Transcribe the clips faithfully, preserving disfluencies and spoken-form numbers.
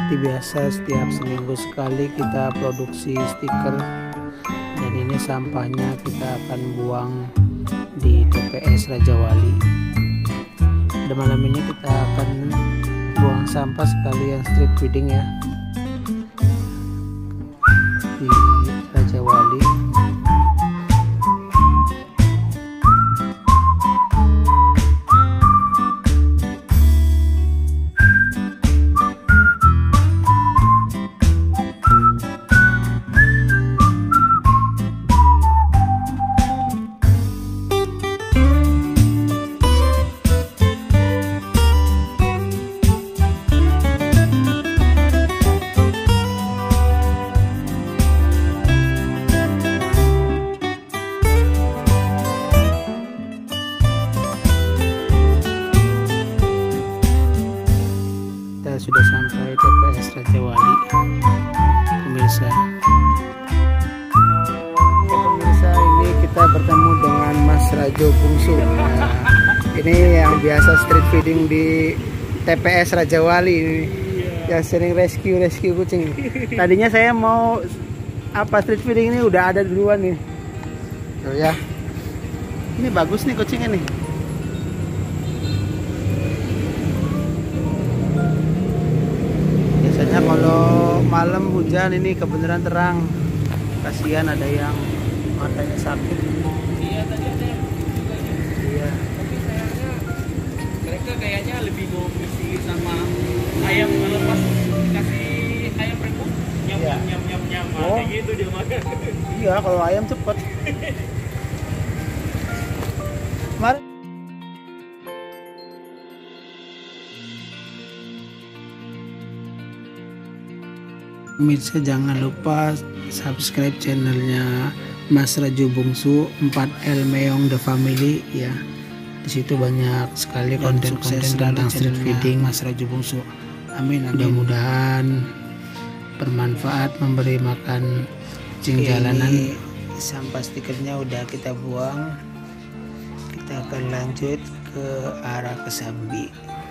Seperti biasa setiap seminggu sekali kita produksi stiker, dan ini sampahnya kita akan buang di T P S Raja Wali. Dan malam ini kita akan buang sampah sekalian street feeding ya di Raja Wali. Sudah sampai T P S Raja Wali, pemirsa. Ya, pemirsa, ini kita bertemu dengan Mas Rajo Bungsu. Nah, ini yang biasa street feeding di T P S Raja Wali ini, yang sering rescue rescue kucing. Tadinya saya mau apa street feeding ini udah ada duluan nih. Tuh ya, ini bagus nih kucingnya nih. Biasanya kalau malam hujan ini kebenaran terang, kasihan ada yang matanya sakit. Iya, tadi ada yang Iya. tapi sayangnya mereka kayaknya lebih mau bersih sama ayam. Kalau pas dikasih ayam rebus nyam Iya. nyam nyam nyam nyam Oh. kayak gitu dia makan. Iya, kalau ayam cepet. Kemarin pemirsa, jangan lupa subscribe channelnya Mas Rajo Bungsu empat L Meong The Family ya. Di situ banyak sekali konten-konten tentang street feeding Mas Rajo Bungsu. Amin, amin. Mudah-mudahan bermanfaat, memberi makan kucing jalanan. Ini sampah stikernya udah kita buang. Kita akan lanjut ke arah Kesambi.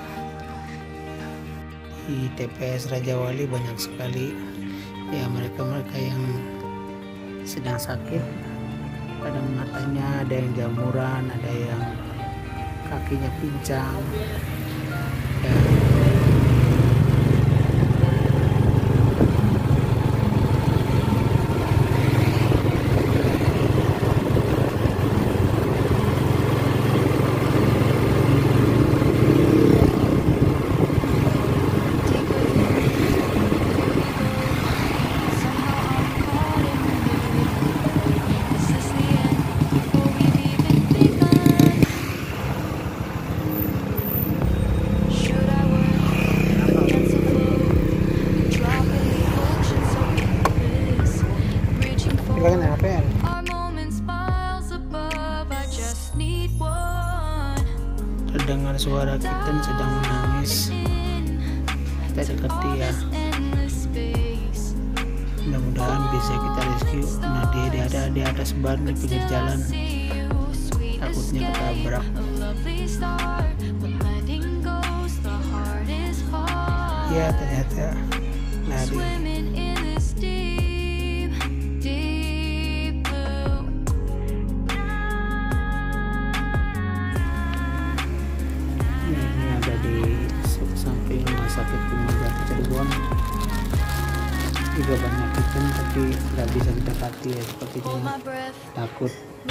Di T P S Raja Wali banyak sekali ya mereka-mereka yang sedang sakit. Kadang matanya ada yang jamuran, ada yang kakinya pincang ya. Terdengar suara kitten sedang menangis. Kita dekati ya. Mudah-mudahan bisa kita rescue. Nah, dia, dia ada di atas ban di pinggir jalan. Takutnya ketabrak. Ya, ternyata lari. Samping rumah sakit Pemuda Cirebon juga banyak ikan, tapi nggak bisa didekati ya, sepertinya takut.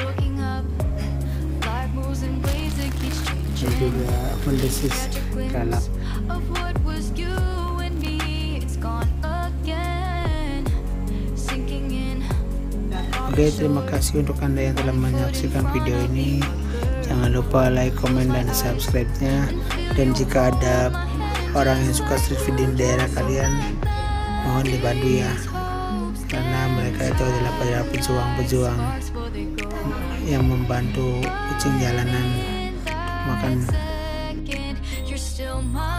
Dan juga mendesis galak. Oke, terima kasih untuk Anda yang telah menyaksikan video ini. Jangan lupa like, comment, dan subscribe-nya. Dan jika ada orang yang suka street feeding di daerah kalian, mohon dibantu ya, karena mereka itu adalah para pejuang-pejuang yang membantu kucing jalanan makan.